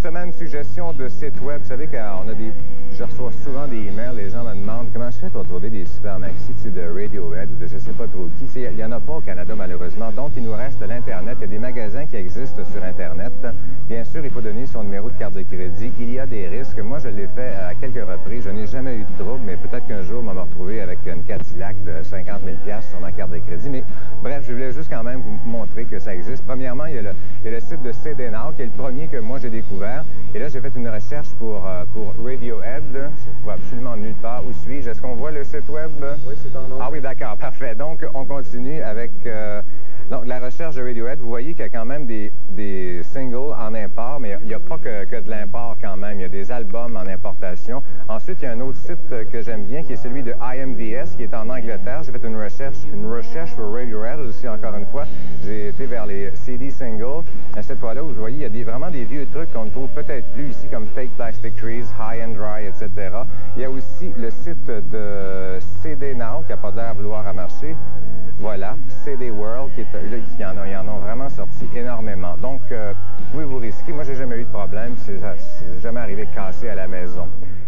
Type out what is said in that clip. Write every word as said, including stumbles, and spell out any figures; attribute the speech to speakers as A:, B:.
A: semaine, suggestion de site web. Vous savez qu'on a des... Je reçois souvent des emails, les gens me demandent comment je fais pour trouver des super maxi de Radiohead ou de je sais pas trop qui. Il n'y en a pas au Canada, malheureusement. Donc, il nous reste l'Internet. Il y a des magasins qui existent sur Internet. Bien sûr, il faut donner son numéro de carte de crédit. Il y a des risques. Moi, je l'ai fait à quelques reprises. Je n'ai jamais eu de trouble, mais peut-être qu'un jour, on va me retrouver avec une Cadillac de cinquante mille dollars sur ma carte de crédit. Mais bref, je voulais juste quand même vous montrer que ça existe. Premièrement, il y a le, il y a le site de C D Now, qui est le premier que moi, j'ai découvert. Et là, j'ai fait une recherche pour, euh, pour Radiohead. Je ne vois absolument nulle part. Où suis-je? Est-ce qu'on voit le site web?
B: Oui, c'est en ordre.
A: Ah oui, d'accord, parfait. Donc, on continue avec euh, donc, la recherche de Radiohead. Vous voyez qu'il y a quand même des, des singles en import, mais il n'y a pas que, que de l'import quand même. Il y a des albums en importation. Ensuite, il y a un autre site que j'aime bien, qui est celui de I M V S, qui est en Angleterre. J'ai fait une recherche, une recherche pour Radiohead aussi, encore une fois. J'ai été vers les C D singles. À cette fois-là, où vous voyez, il y a des, vraiment des vieux trucs qu'on ne trouve peut-être plus ici, comme Fake Plastic Trees, High and Dry, et cetera. Il y a aussi le site de C D Now, qui n'a pas l'air vouloir à marcher. Voilà, C D World, qui est là, qui en, a, ils en ont vraiment sorti énormément. Donc, euh, vous pouvez vous risquer. Moi, j'ai jamais eu de problème. C'est jamais arrivé cassé à la maison.